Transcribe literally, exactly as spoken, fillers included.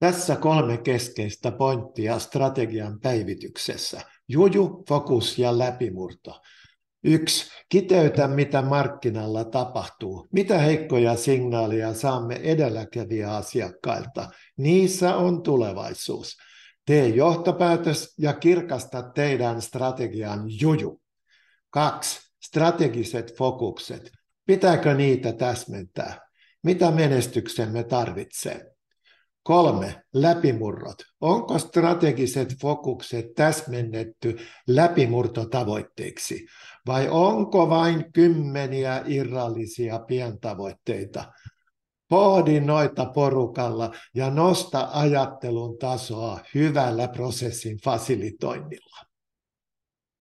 Tässä kolme keskeistä pointtia strategian päivityksessä. Juju, fokus ja läpimurto. Yksi. Kiteytä, mitä markkinalla tapahtuu. Mitä heikkoja signaaleja saamme edelläkävijäasiakkailta. Niissä on tulevaisuus. Tee johtopäätös ja kirkasta teidän strategian juju. Kaksi. Strategiset fokukset. Pitääkö niitä täsmentää? Mitä menestyksemme tarvitsee? Kolme. Läpimurrot. Onko strategiset fokukset täsmennetty läpimurtotavoitteiksi vai onko vain kymmeniä irrallisia pientavoitteita? Pohdi noita porukalla ja nosta ajattelun tasoa hyvällä prosessin fasilitoinnilla.